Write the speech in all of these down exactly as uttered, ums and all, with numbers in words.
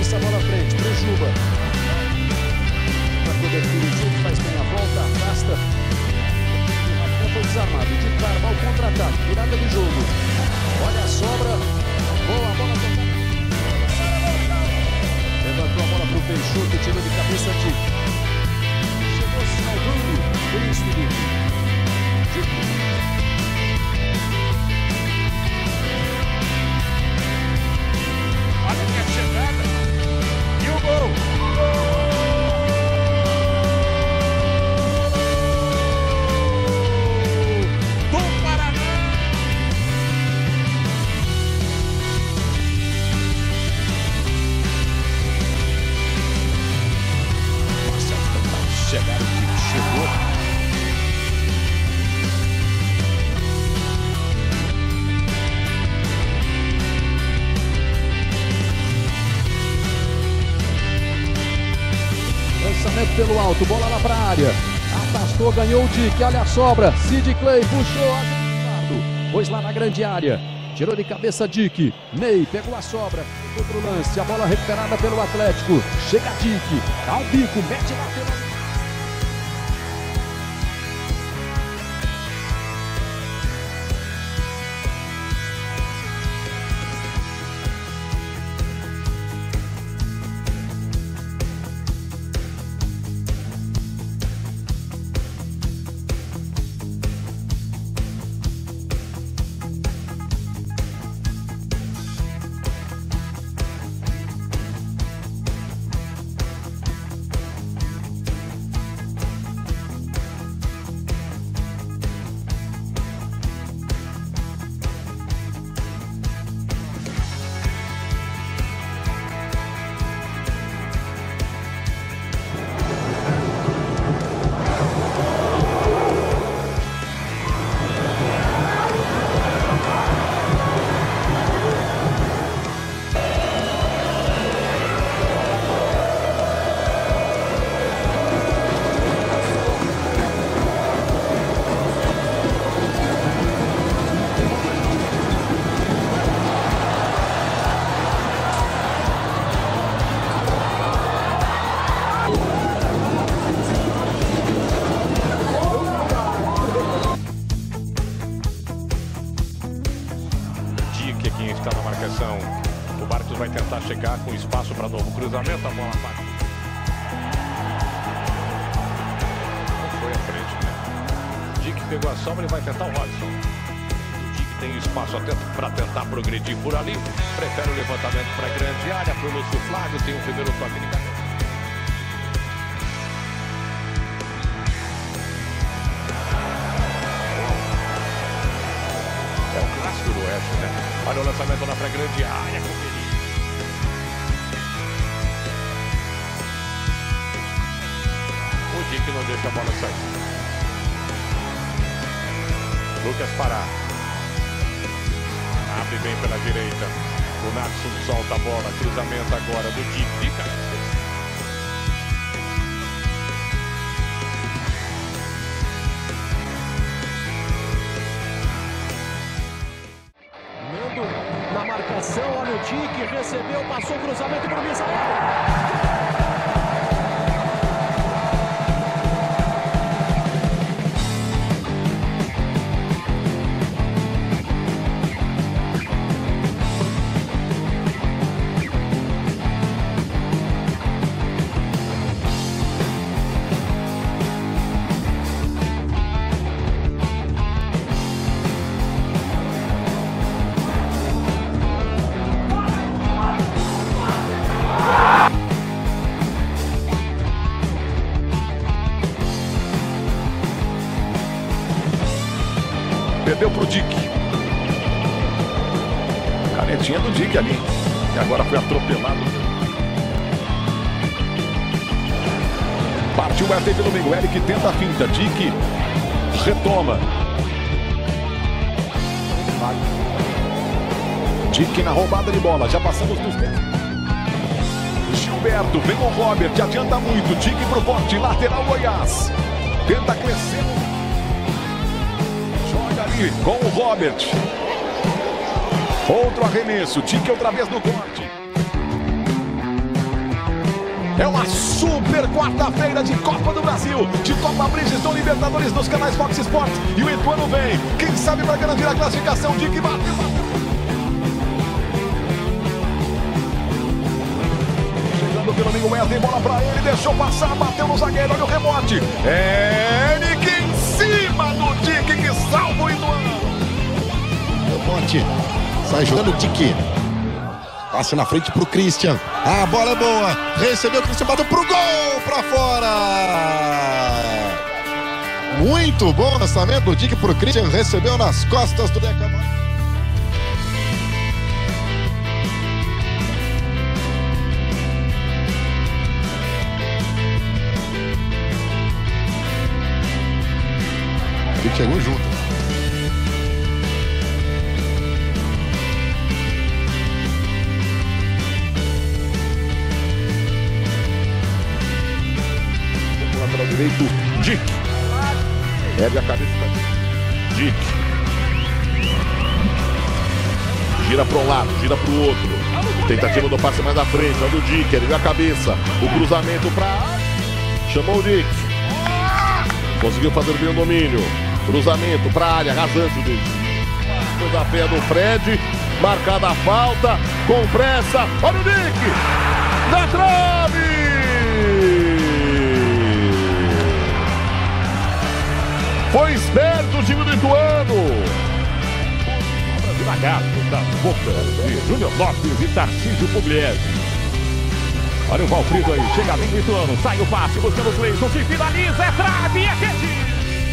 lança a bola à frente pro Juba. Para cobertura, o Juba faz bem a volta, afasta. O Rafinha foi desarmado. De cara, vai o contra-ataque, virada de jogo. Olha a sobra. Boa bola tocada. Levantou a bola pro Peixoto, tirou de cabeça de chegou salvando. Por isso, Felipe. Olha a minha chegada. E o gol. Do Paraná. Nossa, chegaram que chegou. Lançamento pelo alto, bola lá para a área. Afastou, ganhou o Dick, olha a sobra. Sid Clay puxou, ajustado. Pôs lá na grande área. Tirou de cabeça Dick. Ney pegou a sobra. Outro lance, a bola recuperada pelo Atlético. Chega Dick, dá o bico, mete lá pelo... Quem está na marcação, o Barcos vai tentar chegar com espaço para novo cruzamento, a bola parte. Não foi à frente, né? Dick pegou a sobra e vai tentar o Rodson. O Dick tem espaço para tentar progredir por ali, prefere o levantamento para a grande área, para o Lúcio Flávio, tem o primeiro toque de cabeça. É o clássico do Oeste, né? Olha o lançamento lá para a grande área. O Dick não deixa a bola sair. Lucas Pará. Abre bem pela direita. O Natson solta a bola. Cruzamento agora do Dick. Fica. Na marcação, olha o Dick, recebeu, passou o cruzamento para o Misael. Perdeu pro Dick. Canetinha do Dick ali. E agora foi atropelado. Partiu o R T pelo meio. Eric tenta a finta. Dick retoma. Dick na roubada de bola. Já passamos dos dez. Gilberto vem com o Robert. Adianta muito. Dick pro bote. Lateral Goiás. Tenta crescer. Joga ali com o Robert. Outro arremesso. Dick outra vez no corte. É uma super quarta-feira de Copa do Brasil, de Copa Bridgestone Libertadores nos canais Fox Sports. E o Ituano vem, quem sabe para garantir a classificação. Dick bateu, bateu. Chegando pelo amigo Meia, tem bola para ele, deixou passar, bateu no zagueiro, olha o rebote. É Nick em cima do Dick, que salva o Ituano. Rebote, sai jogando o Dick. Passe na frente pro Christian. A bola é boa. Recebeu o Christian, bateu pro gol, pra fora. Muito bom lançamento do Dick pro Christian. Recebeu nas costas do Deca. Dick chegou junto. Direito, Dick. Ergue a cabeça. Dick. Gira para um lado, gira para o outro. Tentativa do passe mais à frente. Olha o Dick, ergue a cabeça. O cruzamento para. Chamou o Dick. Conseguiu fazer bem o domínio. Cruzamento para a área, rasante dele. Depois a pé do Fred. Marcada a falta. Com pressa. Olha o Dick. Na trave. Foi esperto o time do Ituano. Devagar, da boca de Júnior Lopes e Tarcísio Pugliese. Olha o Valfrido aí, chega bem do Ituano, sai o passe, buscando o Cleison, que finaliza, é trave, é rede.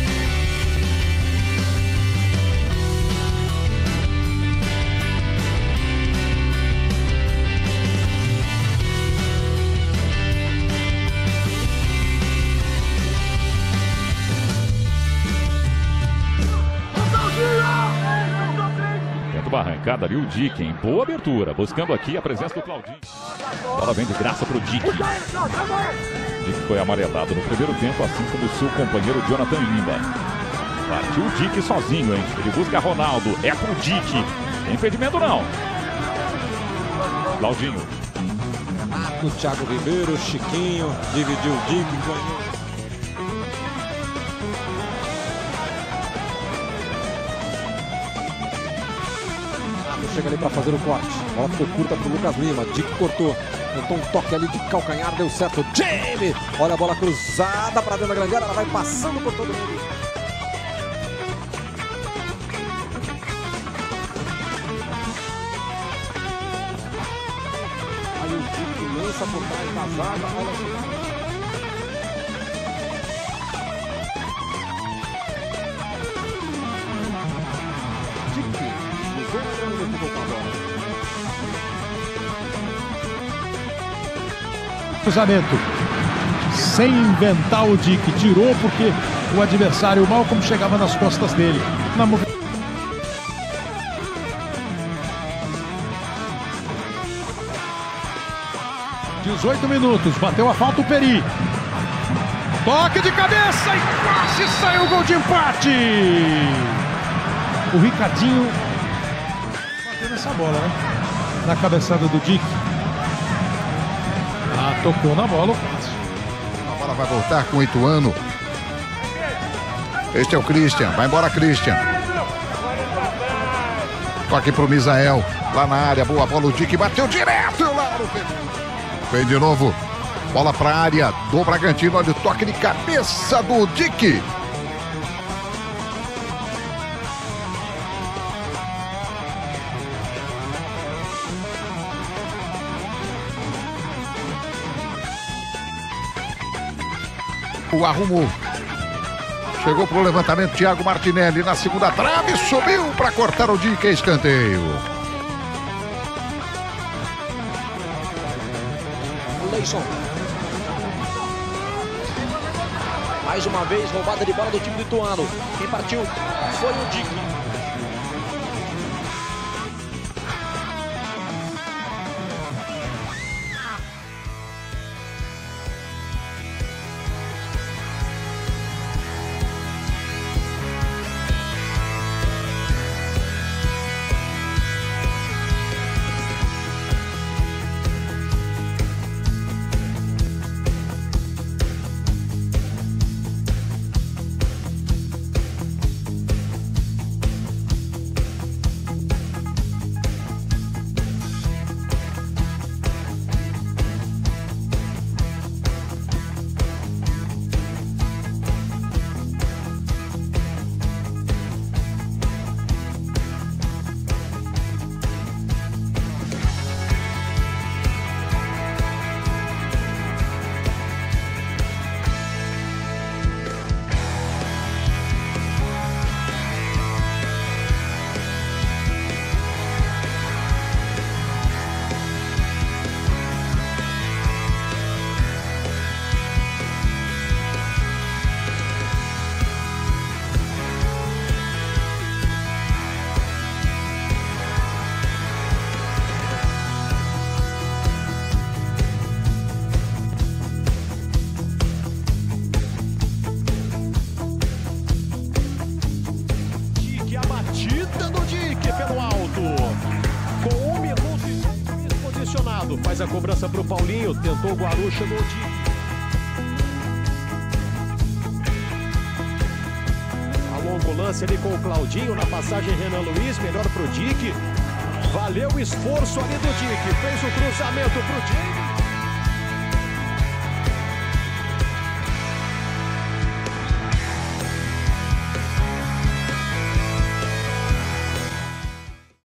Arrancada ali o Dick, em boa abertura, buscando aqui a presença do Claudinho. Bola vem de graça pro Dick. Dick foi amarelado no primeiro tempo, assim como o seu companheiro Jonathan Lima. Partiu o Dick sozinho, hein? Ele busca Ronaldo, é pro Dick. Tem impedimento não. Claudinho. O Thiago Ribeiro, Chiquinho, dividiu o Dick, ganhou. Chega ali para fazer o corte. A bola ficou curta para o Lucas Lima. Dick cortou. Tentou um toque ali de calcanhar. Deu certo. Jamie! Olha a bola cruzada para dentro da grande área. Ela vai passando por todo mundo. Aí o Dick lança por trás da zaga. Olha cruzamento, sem inventar o Dick, tirou porque o adversário mal como chegava nas costas dele. Na mov... dezoito minutos, bateu a falta o Peri. Toque de cabeça e quase saiu o gol de empate. O Ricardinho bateu nessa bola, né? Na cabeçada do Dick. Ah, tocou na bola o passe. A bola vai voltar com o Ituano. Este é o Christian. Vai embora, Christian. Toque pro Misael. Lá na área. Boa bola. O Dick bateu direto. E o Lauro vem de novo. Bola pra área do Bragantino. Olha o toque de cabeça do Dick. O arrumou. Chegou pro levantamento Thiago Martinelli na segunda trave, subiu para cortar o Dick, escanteio. Cleison. Mais uma vez roubada de bola do time do Ituano. Quem partiu foi o Dick. Paulinho, tentou o Guaru, chegou o Dick. A longo lance ali com o Claudinho, na passagem Renan Luiz, melhor pro Dick. Valeu o esforço ali do Dick, fez o cruzamento pro Dick.